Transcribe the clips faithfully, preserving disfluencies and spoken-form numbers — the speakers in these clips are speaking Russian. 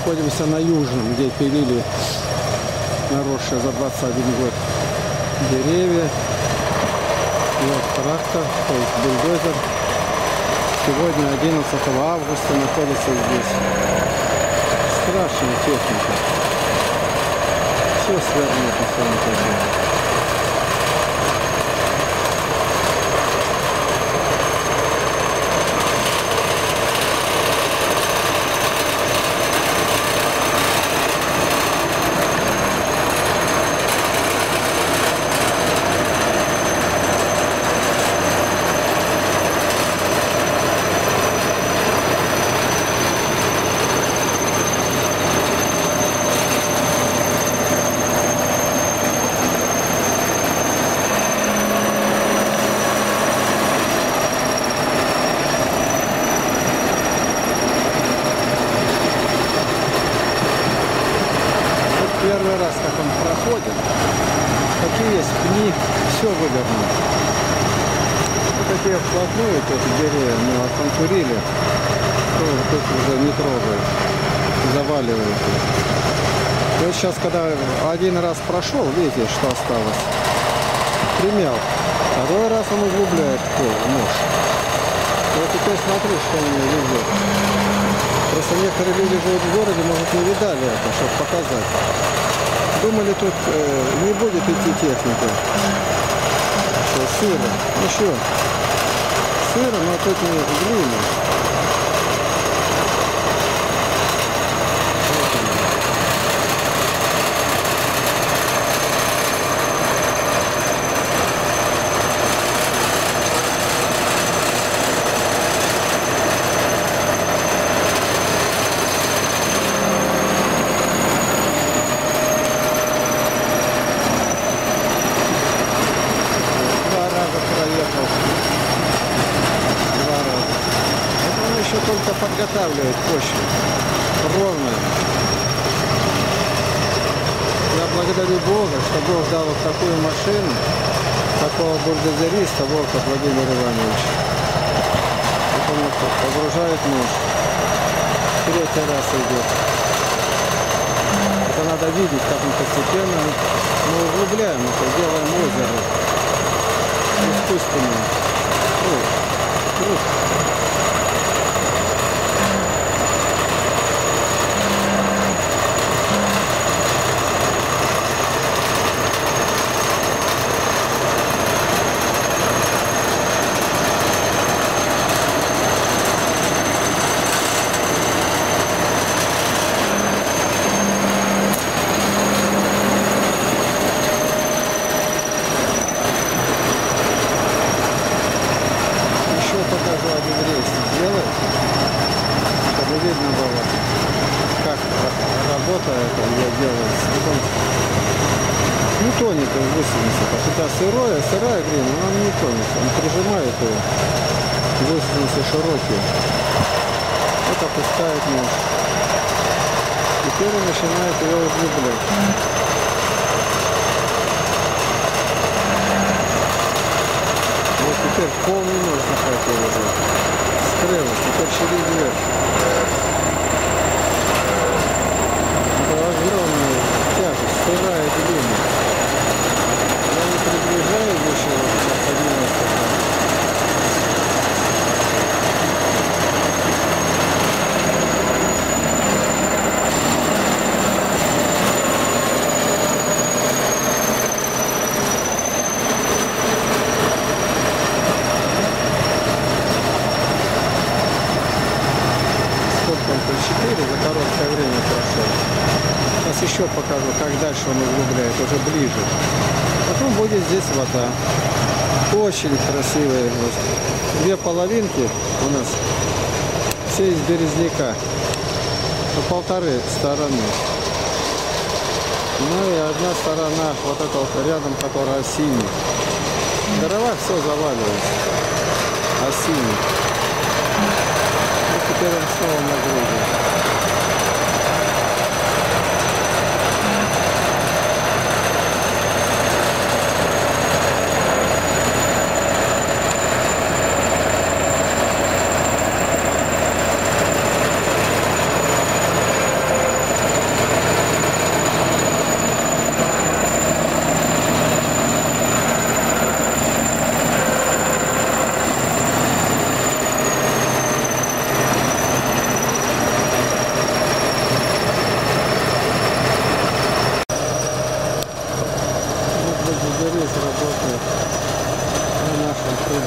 находимся на Южном, где пилили наросшие за двадцать один год деревья. И вот трактор, то есть бульдозер, сегодня одиннадцатого августа находится здесь. Страшная техника. Все свернет на своем пути. Первый раз, как он проходит, такие есть пни, все вывернут. Вот такие вплотную эти деревья мы оконтурили, то тут уже не трогают, заваливают их. И вот сейчас, когда один раз прошел, видите, что осталось, примял, второй раз он углубляет нож. Вот теперь смотри, что у него везет. Просто некоторые люди живут в городе, может, не видали это, чтобы показать. Думали, тут э, не будет идти техника. Что, сыро. Ну что, сыро, но тут не глина. Только подготавливает почву ровно. Я благодарю Бога, что Бог дал вот такую машину, такого бульдозериста, Волка Владимира Ивановича. Вот он погружает нож. Третий раз идет. Это надо видеть, как он постепенно. Мы углубляем это, делаем озеро искусственное. Круг. Круг. Покажу один рейс сделать, чтобы видно было, как работа это я делаю. Он не тонет в гусеницах. Хотя сырое, сырая глина, но он не тонет. Он прижимает ее. Гусеницы широкие. Вот опускает нож. Теперь он начинает ее углублять. Вот теперь полный нож захватил уже. Скрылось, теперь через верх. Это огромная тяжесть, сырая глина. Я не приближаю еще, как поднялась такая. четыре за короткое время прошел. Сейчас еще покажу, как дальше он углубляет, уже ближе. Потом будет здесь вода. Очень красивые. Две половинки у нас все из березняка. По полторы стороны. Ну и одна сторона вот эта вот рядом, которая осинник. Дрова все заваливается. Осинник. Теперь он снова нагрузит.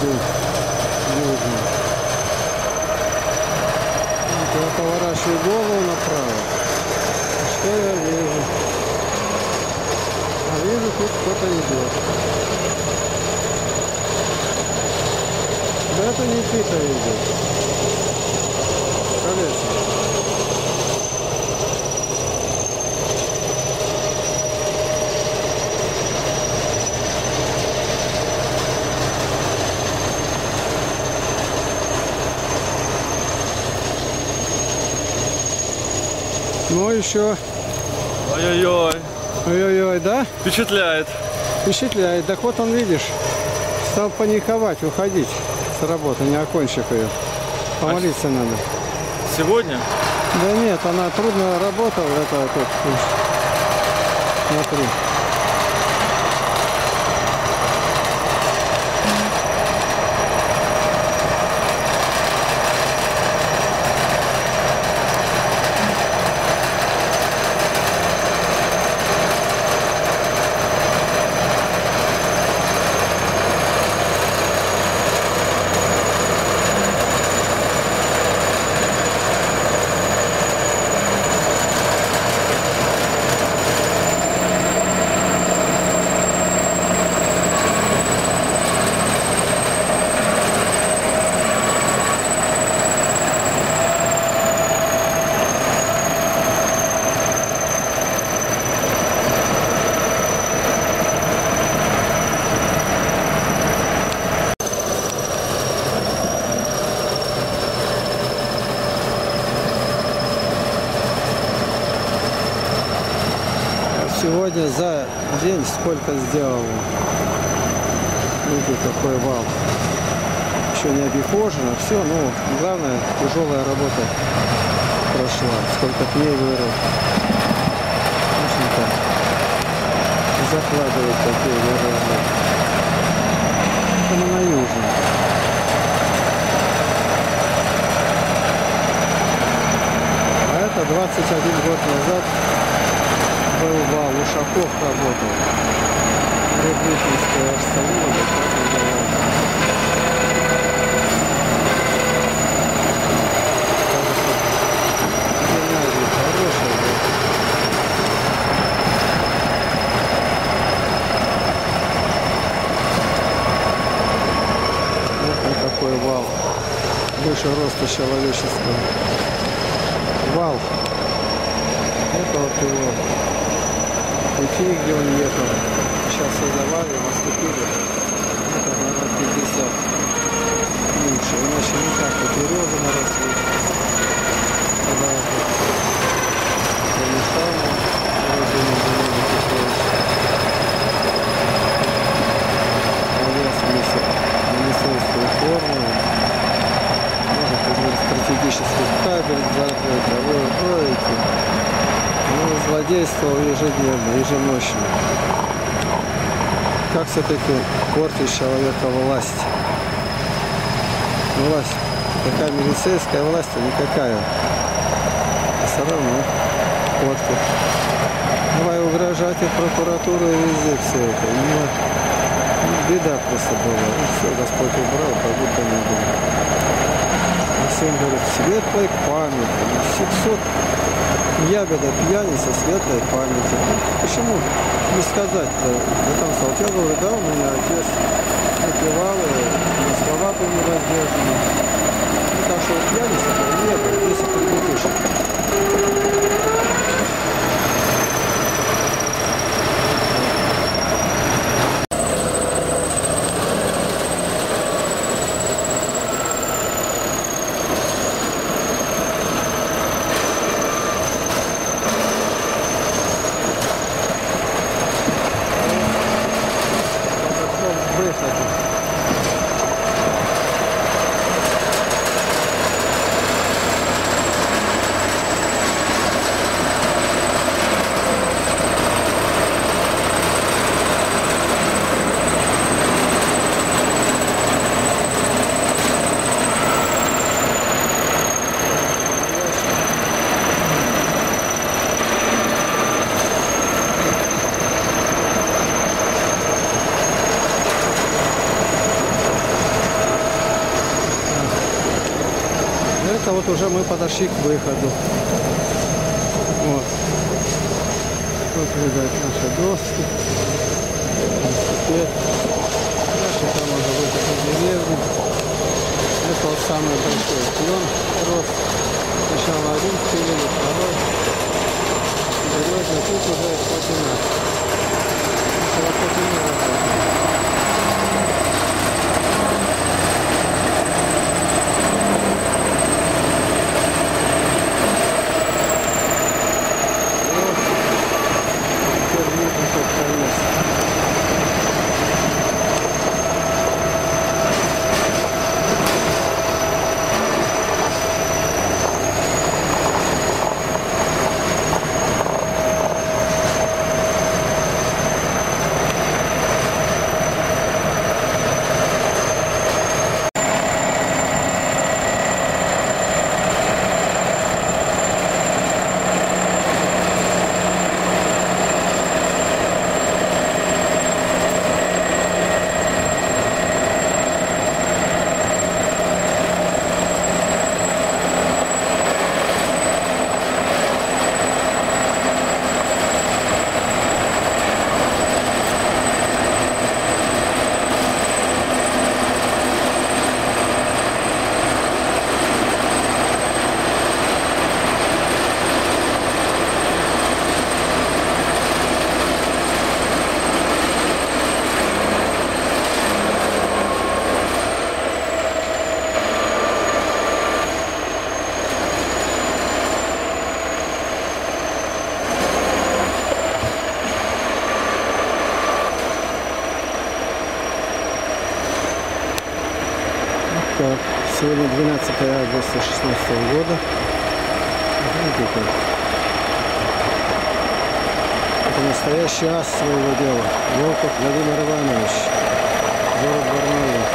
день южный. Вот я поворачиваю голову направо. Что я вижу? А вижу, тут кто-то идет. Да это Никита идет. Колесо. Ну еще. Ой-ой-ой. Ой-ой-ой, да? Впечатляет. Впечатляет. Так вот он, видишь, стал паниковать, уходить с работы, не окончив ее. Помолиться а надо. Сегодня? Да нет, она трудно работала, это вот тут. Смотри. Сегодня за день сколько сделал. Видите, какой вал. Еще не обихожено, все, ну, главное, тяжелая работа прошла. Сколько пней вырыл. Очень-то закладывают такие выражения. Это на южном. А это двадцать один год назад был вал, Ушаков работал. Рыбничинская остановка, как называется. Гимназия хорошая была. Вот он такой вал. Выше роста человеческого. Вал. Это вот его пути, где он ехал. Сейчас все завали, наступили. Это, наверное, пятьдесят. Меньше. Иначе никак. Тут березы наросли. Когда это помешало, вроде не было потихоньку. Повес министерскую форму. Может, тут стратегический кабель закрыть, а вы укроете. Ну, злодействовал ежедневно, еженочно. Как все-таки портит человека власть? Власть. Такая милицейская власть, а никакая. А все равно портит. Давай угрожать и прокуратуру, и везде все это. Ну, беда просто была. И все, Господь убрал, как будто не было. А всем говорят, светлой памяти. семьсот ябеда пьяница светлой памяти. Почему не сказать-то? Я там сказал, я говорю, да, у меня отец выпивал, и слова были невоздержаны. Ну, так что пьяница, нет, если прибутышек. выходе. Это вот уже мы подошли к выходу. Вот. Тут, видать, наши доски. Теперь дальше там уже выход на деревню. Это вот самый большой клен рос. Сначала один спилили, второй. Береза, тут уже плотина. Это плотина работает. Так, сегодня двенадцатое августа шестнадцатого года. Видите, как? Это настоящий ас своего дела. Волков Владимир Иванович. Город Барнаул.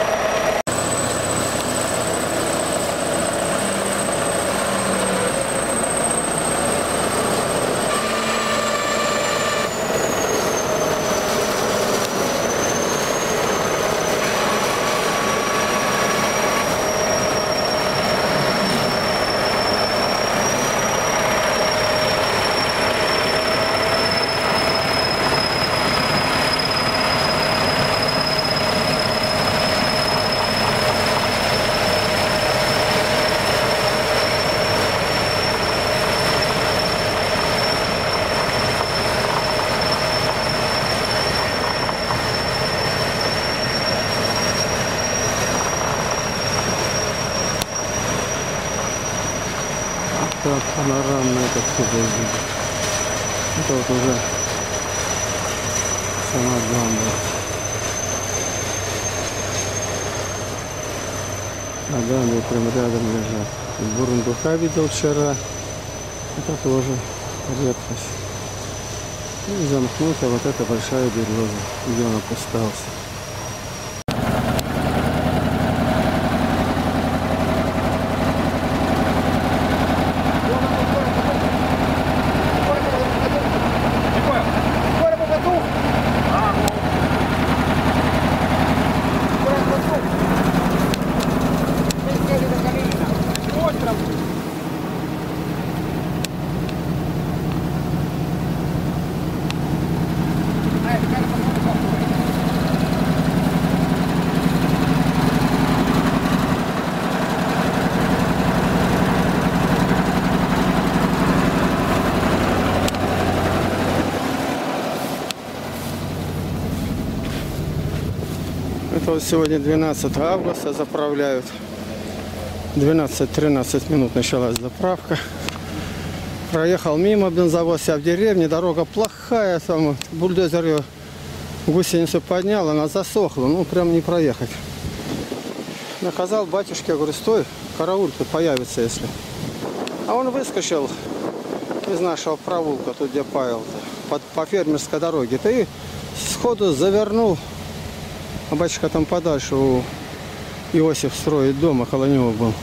Так, панорамно это все выглядит. Это вот уже сама дамба. На дамбе прям рядом лежат. Бурундука видел вчера. Это тоже редкость. И замкнута вот эта большая береза, где он опускался. Это вот сегодня двенадцатое августа, заправляют. двенадцать-тринадцать минут началась заправка. Проехал мимо бензовоз, я в деревне, дорога плохая, там бульдозер ее гусеницу поднял, она засохла, ну прям не проехать. Наказал батюшке, я говорю, стой, карауль тут появится, если. А он выскочил из нашего провулка, тут где Павел, по, по фермерской дороге. Ты сходу завернул. А батюшка там подальше, у Иосиф строит дом, около него был.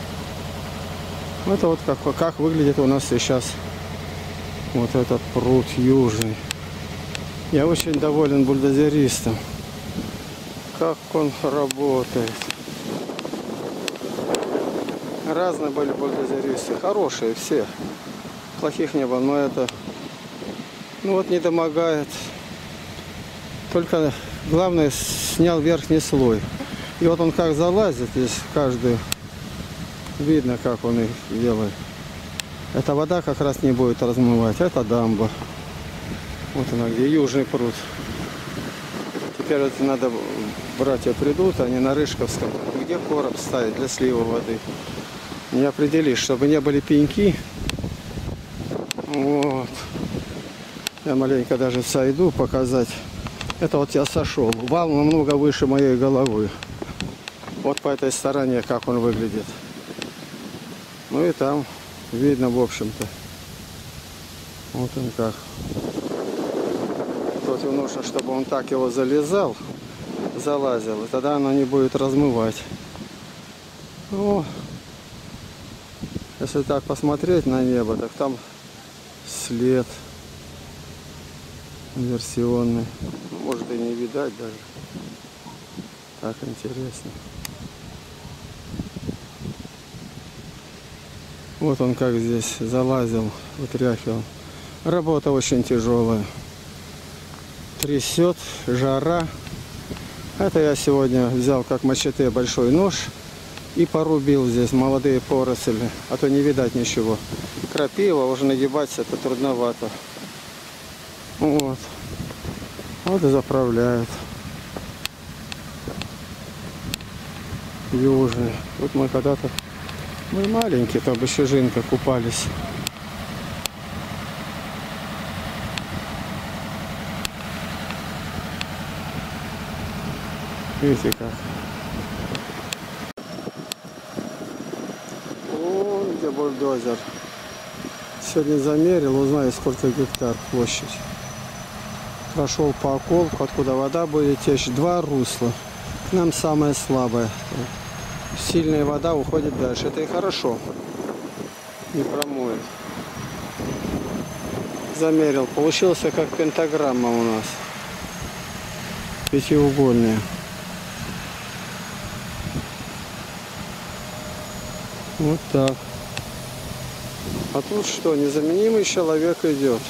Это вот как, как выглядит у нас сейчас вот этот пруд южный. Я очень доволен бульдозеристом. Как он работает. Разные были бульдозеристы. Хорошие все. Плохих не было, но это... Ну вот не домогает. Только главное снял верхний слой. И вот он как залазит здесь каждый. Видно, как он их делает. Эта вода как раз не будет размывать. Это дамба. Вот она где, южный пруд. Теперь вот надо, братья придут, они на Рыжковском, где короб ставить для слива воды. Не определишь, чтобы не были пеньки. Вот. Я маленько даже сойду показать. Это вот я сошел. Вал намного выше моей головы. Вот по этой стороне, как он выглядит. Ну и там видно, в общем-то. Вот он как. Против нужно, чтобы он так его залезал, залазил. И тогда оно не будет размывать. Ну, если так посмотреть на небо, так там след инверсионный. Может и не видать даже. Так интересно. Вот он как здесь залазил, вытряхивал. Работа очень тяжелая. Трясет, жара. Это я сегодня взял как мачете большой нож и порубил здесь молодые поросли, а то не видать ничего. Крапива, уже нагибаться это трудновато. Вот. Вот и заправляют. Южный. Вот мы когда-то, мы маленькие, там еще жинка купались. Видите как. О, где бульдозер. Сегодня замерил, узнаю, сколько гектар площадь. Прошел по околку, откуда вода будет течь. Два русла. К нам самое слабое. Сильная вода уходит дальше. Это и хорошо. Не промоет. Замерил. Получился как пентаграмма у нас. Пятиугольная. Вот так. А тут что? Незаменимый человек идет.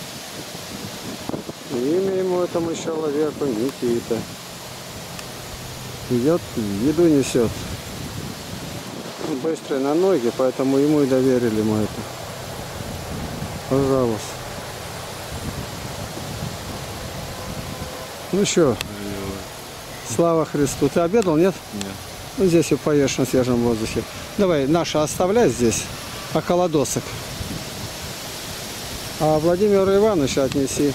Имя ему этому человеку Никита. Идет, еду несет. Он быстрый на ноги, поэтому ему и доверили мы это. Пожалуйста. Ну что, слава Христу. Ты обедал, нет? Нет. Ну, здесь и поешь на свежем воздухе. Давай, наша оставляй здесь, околодосок. А Владимиру Ивановичу отнеси.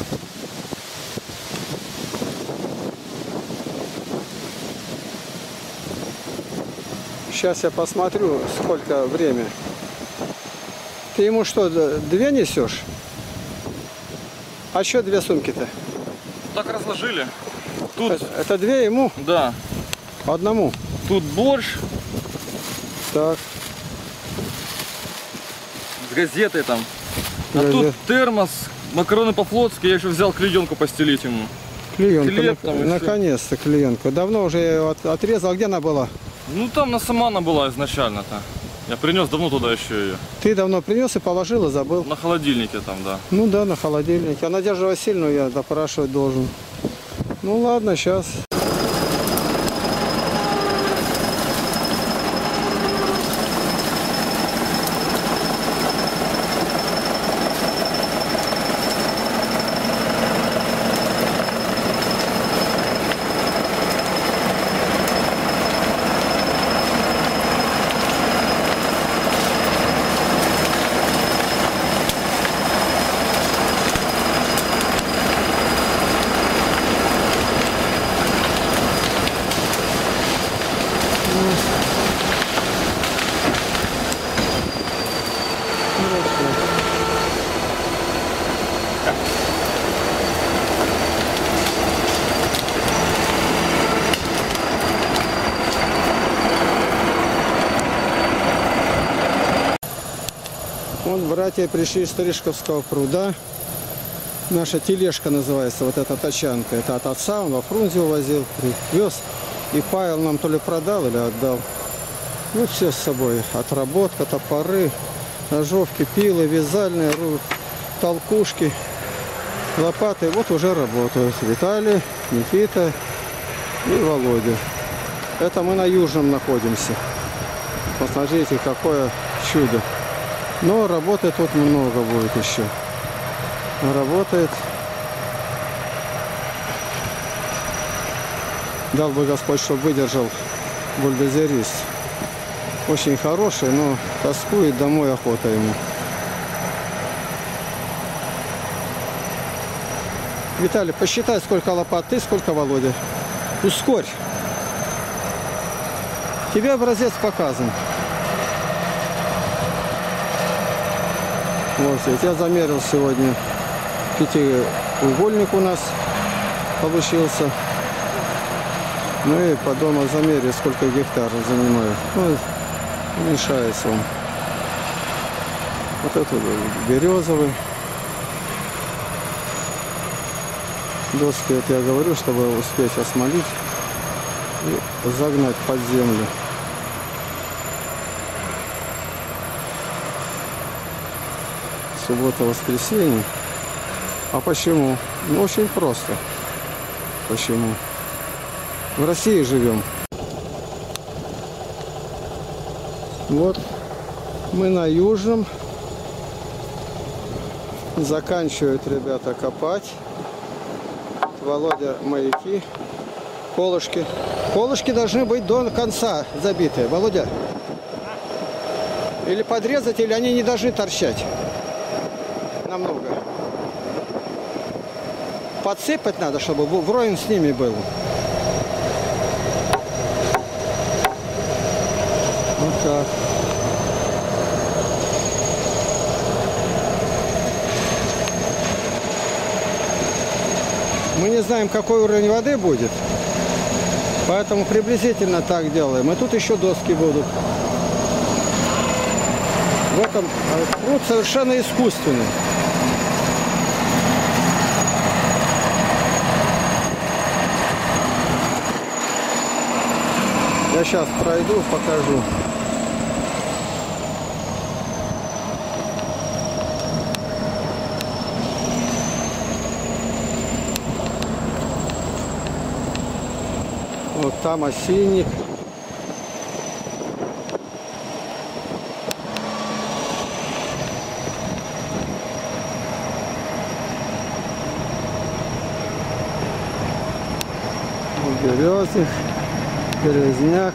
Сейчас я посмотрю, сколько время. Ты ему что, две несешь? А что две сумки-то? Так разложили. Тут... Это, это две ему? Да. Одному? Тут борщ. Так. С газетой там. А Газет. тут термос, макароны по-флотски. Я еще взял клеенку постелить ему. Клеенка, Хлеб на, там наконец-то клеенка. Давно уже я ее от, отрезал. Где она была? Ну там на сама она была изначально-то. Я принес давно туда еще ее. Ты давно принес и положил, и забыл? На холодильнике там, да. Ну да, на холодильнике. А Надежду Васильевну я допрашивать должен. Ну ладно, сейчас. Вот братья пришли из Рыжковского пруда. Наша тележка называется, вот эта тачанка. Это от отца, он во Фрунзе увозил, привез. И Павел нам то ли продал или отдал. Ну, все с собой. Отработка, топоры, ножовки, пилы, вязальные, толкушки, лопаты. Вот уже работают Виталий, Никита и Володя. Это мы на Южном находимся. Посмотрите, какое чудо. Но работы тут много будет еще. Работает. Дал бы Господь, чтобы выдержал бульдозерист. Очень хороший, но тоскует, домой охота ему. Виталий, посчитай, сколько лопат ты, сколько Володя. Ускорь. Тебе образец показан. Вот, я замерил сегодня пятиугольник у нас получился. Ну и по дому замере, сколько гектаров занимает. Ну, уменьшается он. Вот это березовый. Доски, это я говорю, чтобы успеть осмолить и загнать под землю. Суббота, воскресенье. А почему? Ну, очень просто. Почему? В России живем. Вот мы на Южном. Заканчивают ребята копать. Володя маяки. Колышки. Колышки должны быть до конца забитые. Володя. Или подрезать, или они не должны торчать. Намного. Подсыпать надо, чтобы вровень с ними был. Вот так. Мы не знаем, какой уровень воды будет, поэтому приблизительно так делаем. И тут еще доски будут. В этом пруд совершенно искусственный. Я сейчас пройду, покажу. Вот там осинник. Вот березник, березняк.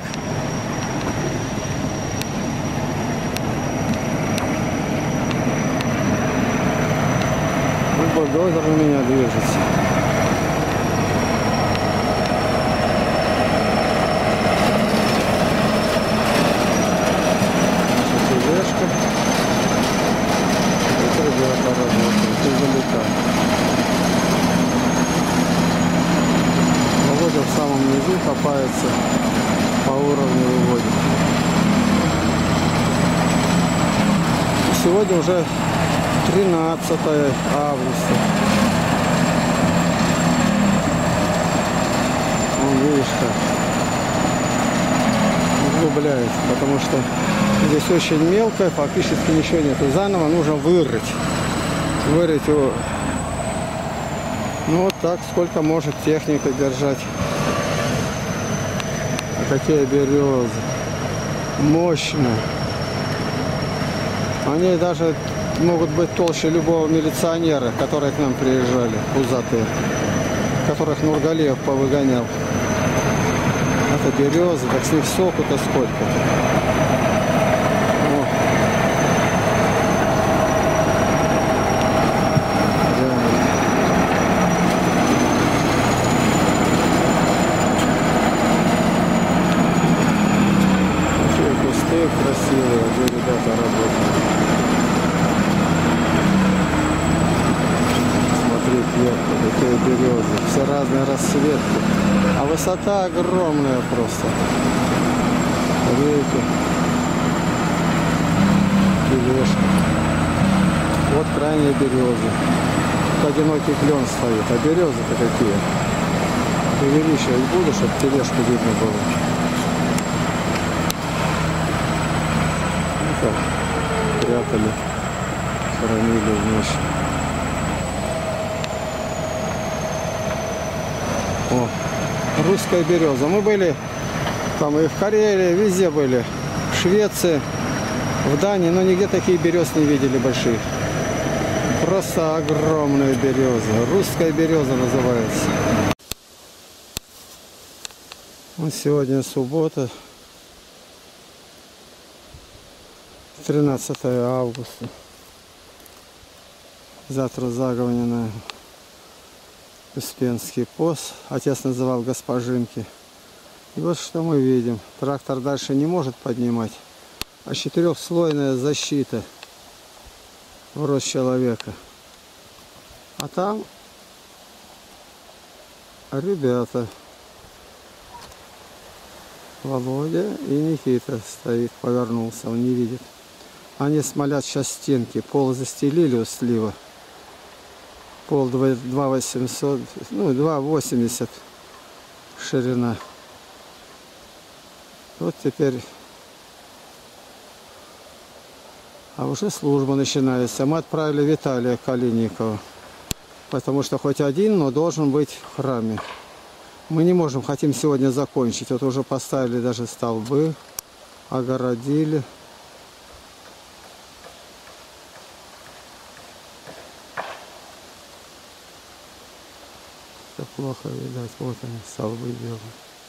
Вот бульдозер у меня движется. Володя в самом низу копается, по уровню выводит. И сегодня уже тринадцатое августа. Вон, видишь, как углубляется, потому что здесь очень мелко, фактически ничего нету. Заново нужно вырыть. Вырыть его. Ну вот так, сколько может техника держать. А какие березы. Мощные. Они даже могут быть толще любого милиционера, которые к нам приезжали, пузатые, которых Нургалиев повыгонял. Это березы, так с них соку-то сколько. Красивые, где ребята работают. Смотрите, какие березы. Все разные расцветки. А высота огромная просто. Видите? Тележка. Вот крайние березы. Тут одинокий клен стоит. А березы-то какие? Увеличивать буду, чтобы тележку видно было. работали, хранили вместе. О, русская береза. Мы были там и в Карелии, везде были. В Швеции, в Дании, но нигде такие берез не видели больших. Просто огромная береза. Русская береза называется. Вот сегодня суббота, тринадцатое августа. Завтра заговненная Успенский пост. Отец называл Госпожинки. И вот что мы видим. Трактор дальше не может поднимать. А четырехслойная защита в рост человека. А там ребята. Володя и Никита стоит, повернулся, он не видит. Они смолят сейчас стенки. Пол застелили у слива. Пол два восемьсот, ну два восемьдесят ширина. Вот теперь. А уже служба начинается. Мы отправили Виталия Калиникова. Потому что хоть один, но должен быть в храме. Мы не можем, хотим сегодня закончить. Вот уже поставили даже столбы, огородили. Это плохо видать. Вот они, столбы делают.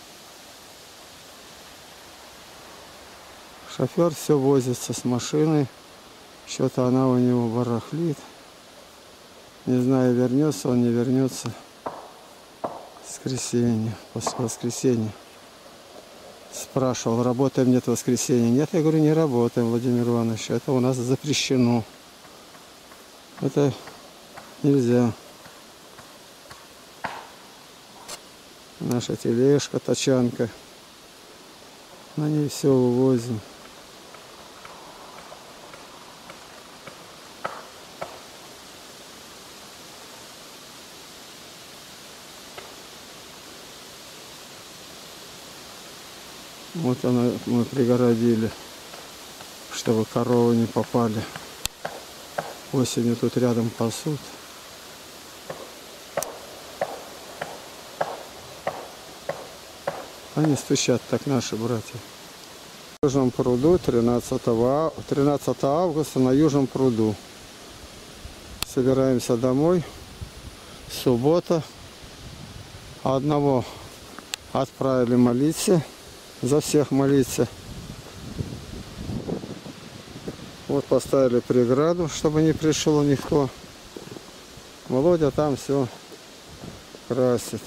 Шофер все возится с машиной. Что-то она у него барахлит. Не знаю, вернется он, не вернется. Воскресенье, после воскресенья. Спрашивал, работаем, нет в воскресенье. Нет, я говорю, не работаем, Владимир Иванович. Это у нас запрещено. Это нельзя. Наша тележка, тачанка. На ней все вывозим. Вот она, мы пригородили, чтобы коровы не попали. Осенью тут рядом пасут. Они стучат, так наши братья. На Южном пруду тринадцатого августа на Южном пруду. Собираемся домой. Суббота. Одного отправили молиться. За всех молиться. Вот поставили преграду, чтобы не пришел никто. Володя там все красит.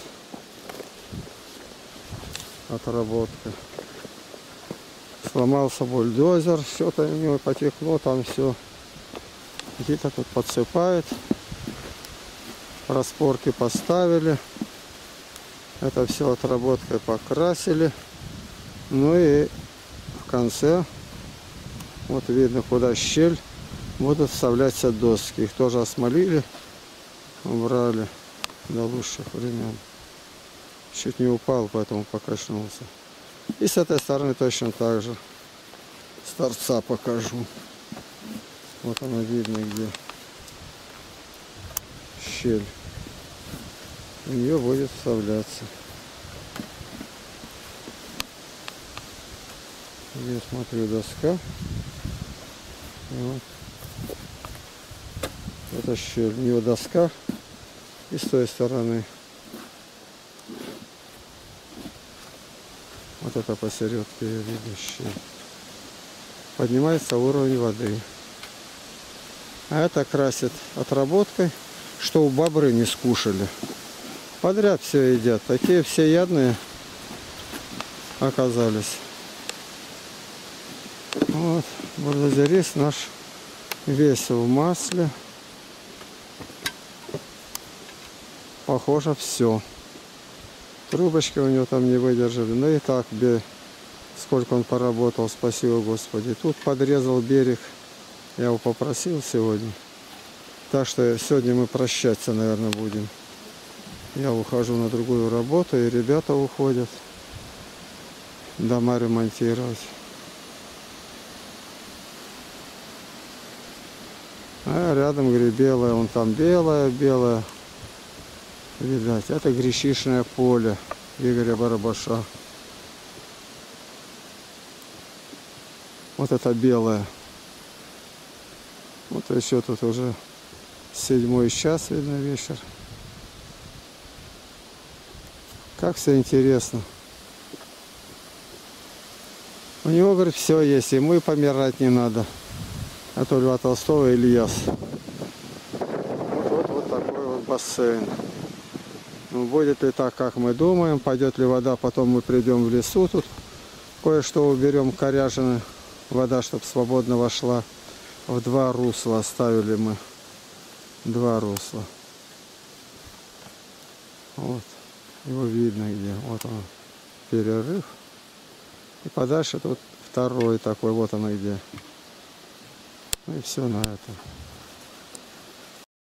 Отработка. Сломался бульдозер, что-то у него потекло, там все. Где-то тут подсыпает. Распорки поставили. Это все отработкой покрасили. Ну и в конце, вот видно, куда щель, будут вставляться доски. Их тоже осмолили, убрали до лучших времен. Чуть не упал, поэтому покачнулся. И с этой стороны точно так же. С торца покажу. Вот она видно, где щель. В нее будет вставляться. Я смотрю, доска. Вот. Это щель. У него доска. И с той стороны. Вот это посередке видно щель. Поднимается уровень воды. А это красит отработкой, что у бобры не скушали. Подряд все едят. Такие все ядные оказались. Вот, бульдозерист наш весь в масле. Похоже, все. Трубочки у него там не выдержали. Ну и так, сколько он поработал, спасибо Господи. Тут подрезал берег. Я его попросил сегодня. Так что сегодня мы прощаться, наверное, будем. Я ухожу на другую работу, и ребята уходят дома ремонтировать. А рядом, говорю, белое, вон там белое, белое. Видать, это гречишное поле Игоря Барабаша. Вот это белое. Вот еще тут уже седьмой час, видно, вечер. Как все интересно. У него, говорит, все есть, ему и помирать не надо. А то Льва Толстого Ильяс. Вот, вот, вот такой вот бассейн. Ну, будет ли так, как мы думаем, пойдет ли вода, потом мы придем в лесу, тут кое-что уберем, коряжины, вода, чтобы свободно вошла. В два русла оставили мы. Два русла. Вот. Его видно где. Вот он. Перерыв. И подальше тут второй такой. Вот он где. Ну и все на этом.